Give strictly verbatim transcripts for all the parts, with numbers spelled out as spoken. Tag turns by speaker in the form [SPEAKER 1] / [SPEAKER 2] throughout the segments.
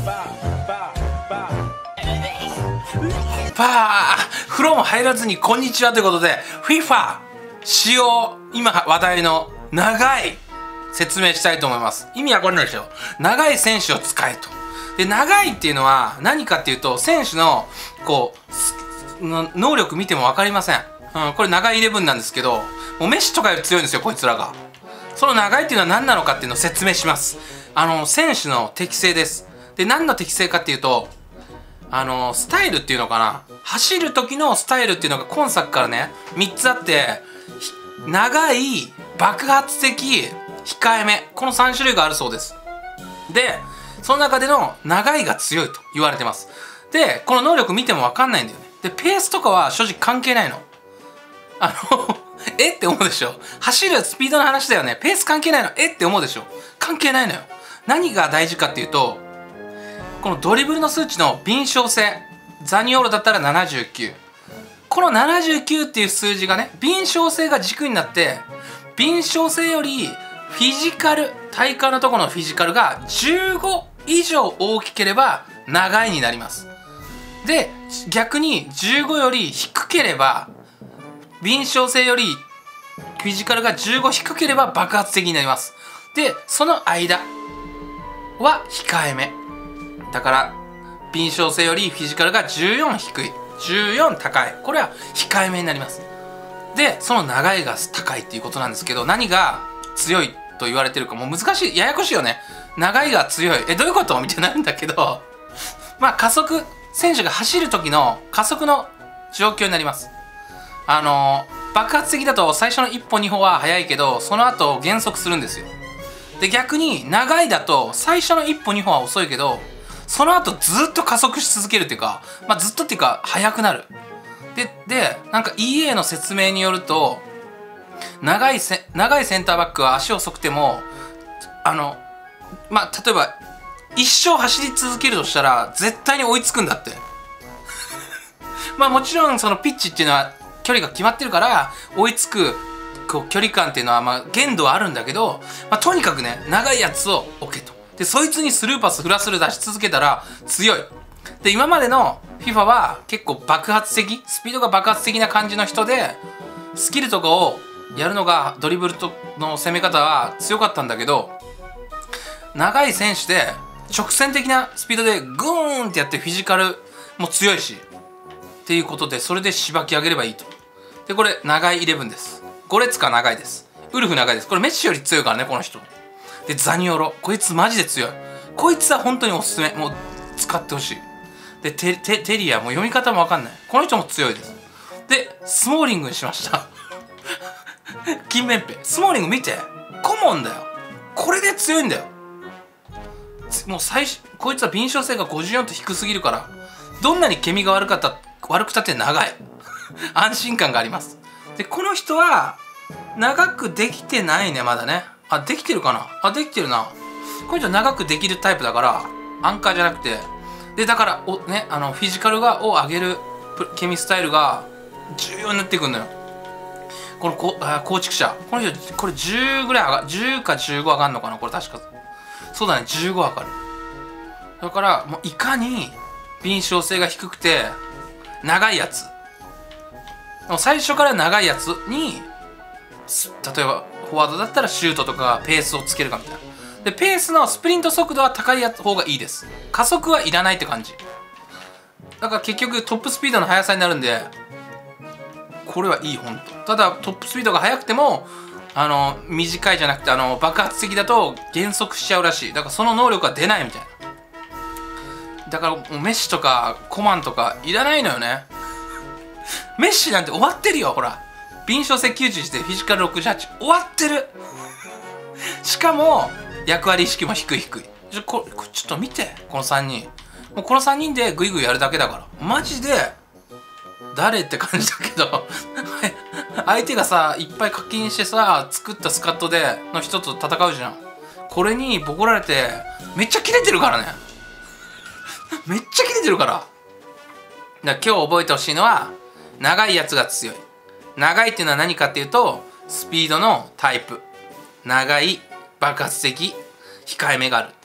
[SPEAKER 1] パー風呂も入らずにこんにちはということで フィファ 使用今話題の長い説明したいと思います。意味わかんないでしょ。長い選手を使えと。で長いっていうのは何かっていうと、選手のこうの能力見ても分かりません、うん、これ長いイレブンなんですけど、もうメッシとかより強いんですよこいつらが。その長いっていうのは何なのかっていうのを説明します。あの選手の適性です。で何の適性かっていうと、あのスタイルっていうのかな、走る時のスタイルっていうのが今作からねみっつあって、長い、爆発的、控えめ、このさん種類があるそうです。でその中での長いが強いと言われてます。でこの能力見ても分かんないんだよね。でペースとかは正直関係ないの。あのえって思うでしょ。走るスピードの話だよね。ペース関係ないのえって思うでしょ。関係ないのよ。何が大事かっていうと、このドリブルの数値の敏捷性、ザニオーロだったらななじゅうきゅう、このななじゅうきゅうっていう数字がね、敏捷性が軸になって、敏捷性よりフィジカル、体幹のところのフィジカルがじゅうご以上大きければ長いになります。で逆にじゅうごより低ければ、敏捷性よりフィジカルがじゅうご低ければ爆発的になります。でその間は控えめだから、敏捷性よりフィジカルがじゅうよん低い、じゅうよん高い、これは控えめになります。でその長いが高いっていうことなんですけど、何が強いと言われてるかもう難しい、ややこしいよね。長いが強い、えどういうことみたいになるんだけどまあ加速、選手が走る時の加速の状況になります。あのー、爆発的だと最初のいっぽにほは速いけど、その後減速するんですよ。で逆に長いだと最初のいっぽにほは遅いけど、その後ずっと加速し続けるっていうか、まあ、ずっとっていうか速くなる。ででなんか イーエー の説明によると、長いせ長いセンターバックは足遅くても、あのまあ例えば一生走り続けるとしたら絶対に追いつくんだってまあもちろんそのピッチっていうのは距離が決まってるから追いつくこう距離感っていうのはまあ限度はあるんだけど、まあ、とにかくね長いやつを置けと。でそいつにスルーパスフラスル出し続けたら強い。で今までの フィファ は結構爆発的、スピードが爆発的な感じの人で、スキルとかをやるのがドリブルとの攻め方は強かったんだけど、長い選手で直線的なスピードでグーンってやってフィジカルも強いしっていうことで、それでしばき上げればいいと。でこれ長いイレブンです。ゴレツカ長いです。ウルフ長いです。これメッシより強いからねこの人。でザニオロ、こいつマジで強い。こいつは本当におすすめ、もう使ってほしい。で テ, テ, テリアもう読み方も分かんない、この人も強いです。でスモーリングにしました金面ペスモーリング見て、コモンだよ。これで強いんだよ。もう最初こいつは敏捷性がごじゅうよんと低すぎるから、どんなにケミが悪かった悪くたって長い安心感があります。でこの人は長くできてないねまだね。あできてるかなあできてるな。この人長くできるタイプだから、アンカーじゃなくて、でだからお、ね、あのフィジカルがを上げるケミスタイルが重要になってくるのよ。このこあ構築者、この人これじゅうぐらい上がじゅうかじゅうご上がるのかな、これ確かそうだね、じゅうご上がる。だからもういかに敏捷性が低くて長いやつ、もう最初から長いやつに、例えばフォワードだったらシュートとかペースをつけるかみたいな。でペースのスプリント速度は高いやつ方がいいです。加速はいらないって感じだから、結局トップスピードの速さになるんで、これはいい本当。ただトップスピードが速くてもあの短いじゃなくて、あの爆発的だと減速しちゃうらしい。だからその能力が出ないみたいな。だからもうメッシとかコマンとかいらないのよねメッシなんて終わってるよ。ほら敏捷性きゅうじゅういちでフィジカルろくじゅうはち、終わってるしかも役割意識も低い低い。ちょこちょっと見てこのさんにん、もうこのさんにんでグイグイやるだけだから、マジで誰って感じだけど相手がさいっぱい課金してさ作ったスカットでの人と戦うじゃん。これにボコられてめっちゃキレてるからねめっちゃキレてるから。だから今日覚えてほしいのは、長いやつが強い。長いっていうのは何かっていうと、スピードのタイプ、長い、爆発的、控えめがある。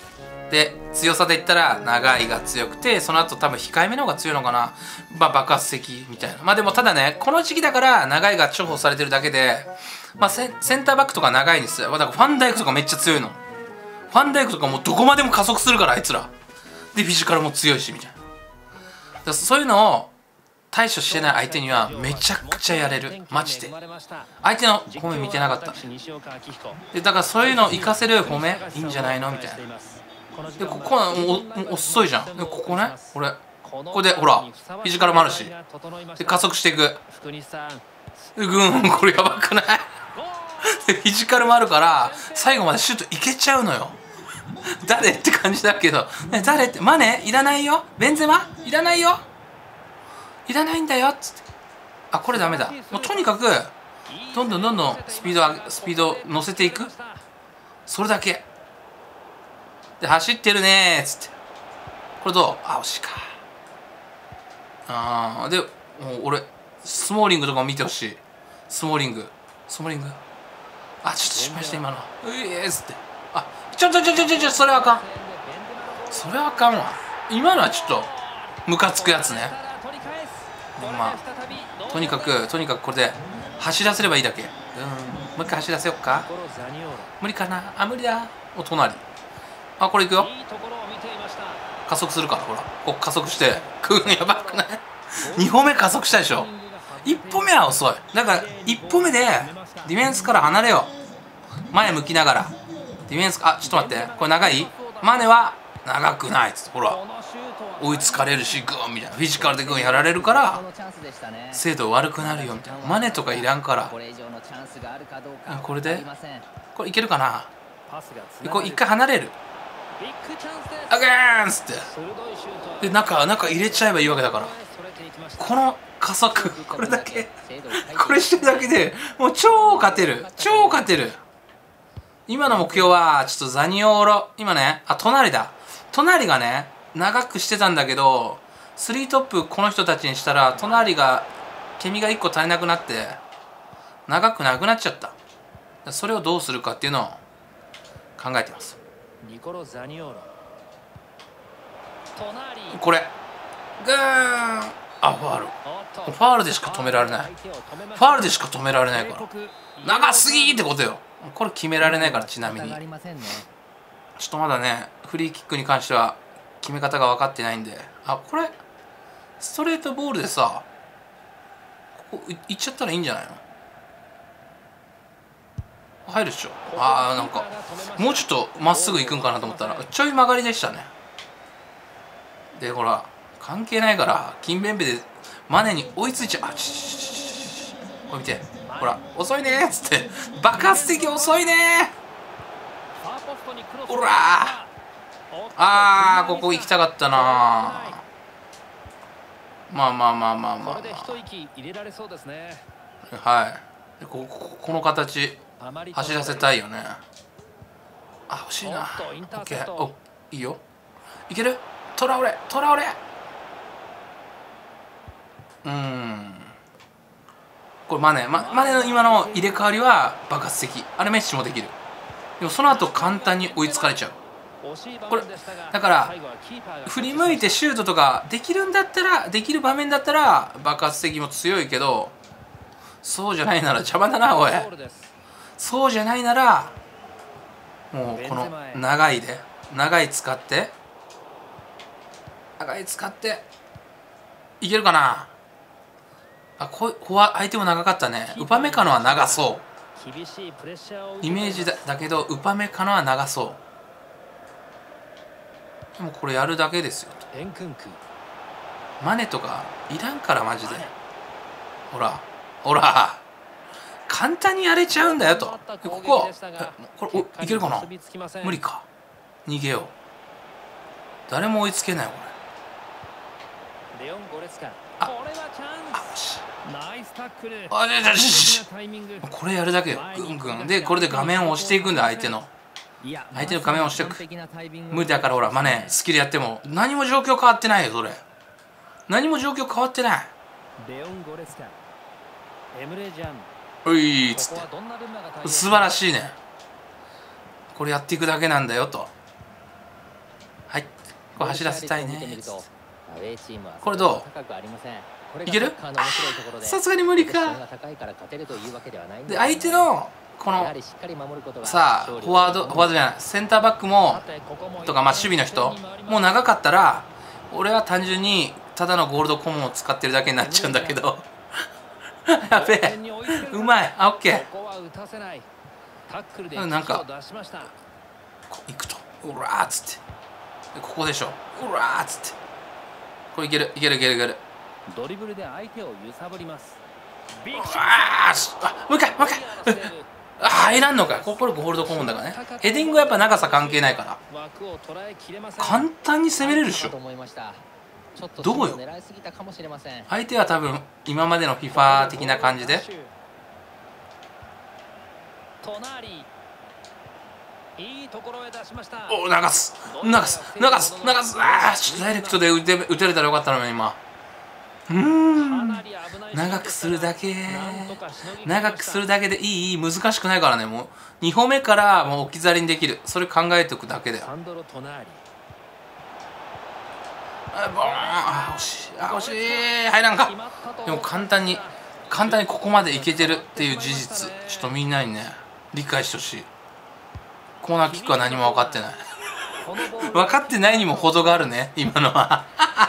[SPEAKER 1] で強さで言ったら長いが強くて、その後多分控えめの方が強いのかな、まあ、爆発的みたいな。まあでもただね、この時期だから長いが重宝されてるだけで、まあ、セ, センターバックとか長いんですよ。だからファンダイクとかめっちゃ強いの。ファンダイクとかもうどこまでも加速するからあいつらで、フィジカルも強いしみたいな。だからそういうのを対処してない相手にはめちゃくちゃやれる、マジで。相手の方面見てなかったで、だからそういうのを活かせる方面いいんじゃないのみたいな。でここはお遅いじゃん。でここね、これここでほらフィジカルもあるし、で加速していく、ぐん、これやばくないでフィジカルもあるから最後までシュートいけちゃうのよ誰って感じだけど、ね、誰ってマネいらないよ、ベンゼマいらないよ、いらないんだよっつって、あこれダメだ、もうとにかくどんどんどんどんスピード上げスピード乗せていく、それだけで、走ってるねーっつって、これどう、あ惜しいか、あーでもう俺スモーリングとかも見てほしい。スモーリングスモーリングあちょっと失敗した今の、うえーっつって、あちょちょちょちょちょちょそれはあかん、それはあかんわ、今のはちょっとムカつくやつね。まあとにかくとにかくこれで走らせればいいだけ。うん、もう一回走らせよっか、無理かな、あ無理だ、お隣、あこれいくよ、加速するからほら、こう加速してくん、やばくないに歩目加速したでしょ、いっ歩目は遅い、だからいっ歩目でディフェンスから離れよう、前向きながらディフェンス、あちょっと待って、これ長い、マネは長くないっつって、ほら追いつかれるしグーンみたいな、フィジカルでグーンやられるから精度悪くなるよみたいな、マネとかいらんから、これでこれいけるかな、これ一回離れる、アゲーンっつってで中中入れちゃえばいいわけだから、この加速これだけこれしてるだけでもう超勝てる、超勝てる。今の目標はちょっとザニオーロ、今ね、あ隣だ、隣がね長くしてたんだけど、スリートップこの人たちにしたら隣がケミがいっこ足りなくなって長くなくなっちゃった。それをどうするかっていうのを考えてます。これグーン、あファール、ファールでしか止められない、ファールでしか止められないから長すぎってことよ。これ決められないから、ちなみにちょっとまだねフリーキックに関しては決め方が分かってないんで、あこれストレートボールでさここいっちゃったらいいんじゃないの、入るっしょ、あーなんかもうちょっとまっすぐ行くんかなと思ったらちょい曲がりでしたね。でほら関係ないから金ベンベでマネに追いついちゃう、あちちちちこれ見てほら遅いねーっつって爆発的遅いねー、ほらーあーここ行きたかったなー、まあまあまあまあまあ、まあ、はいこここの形走らせたいよね。あ欲しいな、オッケー、おいいよ、いける、トラオレトラオレ、うーんこれマネ、ま、マネの今の入れ替わりは爆発的、あれメッシもできる、でもその後簡単に追いつかれちゃう。これだから振り向いてシュートとかできるんだったら、できる場面だったら爆発的も強いけど、そうじゃないなら邪魔だなおい、そうじゃないならもうこの長いで長い使って長い使っていけるかなあ、ここは相手も長かったね。ウパメカノは長そう、イメージ だ, だけどウパメカノは長そう。でもこれやるだけですよ。マネとかいらんからマジで、ほらほら簡単にやれちゃうんだよと。こここれおいけるかな、無理か、逃げよう、誰も追いつけないよこれ。ああよしあよしよしよし、これやるだけよ、ぐんぐんでこれで画面を押していくんだ、相手の相手の画面を押していく、無理だからほらマネスキルやっても何も状況変わってないよ、それ何も状況変わってない、おいっつって素晴らしいね、これやっていくだけなんだよと。 こう走らせたいね。これどういける？さすがに無理か。で相手のこのさあフォワードフォワードじゃないセンターバックもとかまあ守備の人もう長かったら俺は単純にただのゴールドコモンを使ってるだけになっちゃうんだけどやべえうまい。あオッケー。なんか行くとうらーっつってここでしょうらーっつってこれいけるいけるいけるいける。
[SPEAKER 2] ドリブルで相手を揺さぶります。
[SPEAKER 1] ああもう一回もう一回あ入らんのか。これゴールドコモンだからね。ヘディングはやっぱ長さ関係ないから簡単に攻めれるでしょ。どうよ相手は多分今までの フィファ 的な感じでお流す流す流す流す。ああちょっとダイレクトで打て打てれたらよかったのに今。うーん長くするだけ長くするだけでいい難しくないからね。もうに歩目からもう置き去りにできる。それ考えておくだけだよ。あボーンあ惜しいあ惜しい入らんか。でも簡単に簡単にここまでいけてるっていう事実ちょっとみんなにね理解してほしい。コーナーキックは何も分かってない分かってないにも程があるね今のは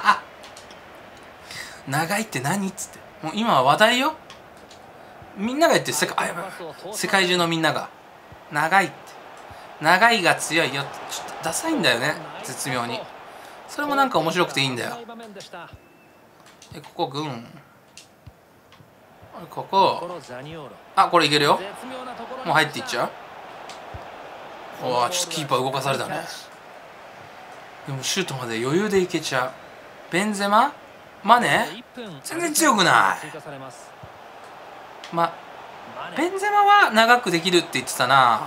[SPEAKER 1] 長いって何っつってもう今は話題よ。みんなが言ってる世界あやばい世界中のみんなが長いって長いが強いよってちょっとダサいんだよね絶妙に。それもなんか面白くていいんだよ。でここグンここあこれいけるよ。もう入っていっちゃう。おわちょっとキーパー動かされたね。でもシュートまで余裕でいけちゃう。ベンゼママネ全然強くない。まベンゼマは長くできるって言ってたな。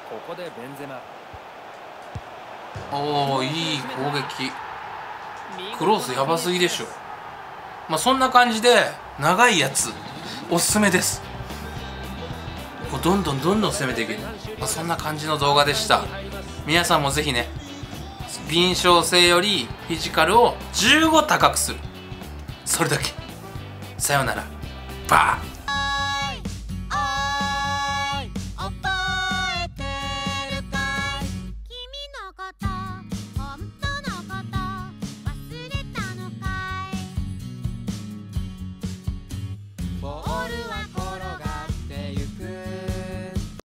[SPEAKER 1] おおいい攻撃クロスやばすぎでしょ。まあそんな感じで長いやつおすすめです。こうどんどんどんどん攻めていける、まあ、そんな感じの動画でした。皆さんもぜひね敏捷性よりフィジカルをじゅうご高くするそれだけ。さようならバー。